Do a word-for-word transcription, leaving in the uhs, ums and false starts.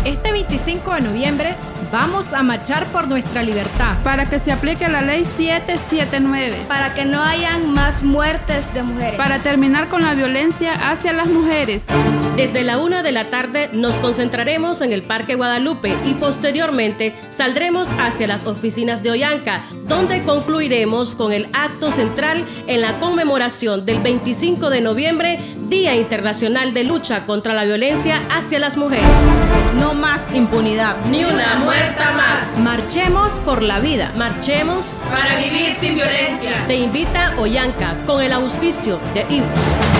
Este veinticinco de noviembre vamos a marchar por nuestra libertad. Para que se aplique la ley siete setenta y nueve. Para que no hayan más muertes de mujeres. Para terminar con la violencia hacia las mujeres. Desde la una de la tarde nos concentraremos en el Parque Guadalupe y posteriormente saldremos hacia las oficinas de Oyanca, donde concluiremos con el acto central en la conmemoración del veinticinco de noviembre, Día Internacional de Lucha contra la Violencia hacia las Mujeres. No más impunidad. Ni una muerta más. Marchemos por la vida. Marchemos para vivir sin violencia. Te invita Oyanca con el auspicio de I B U S.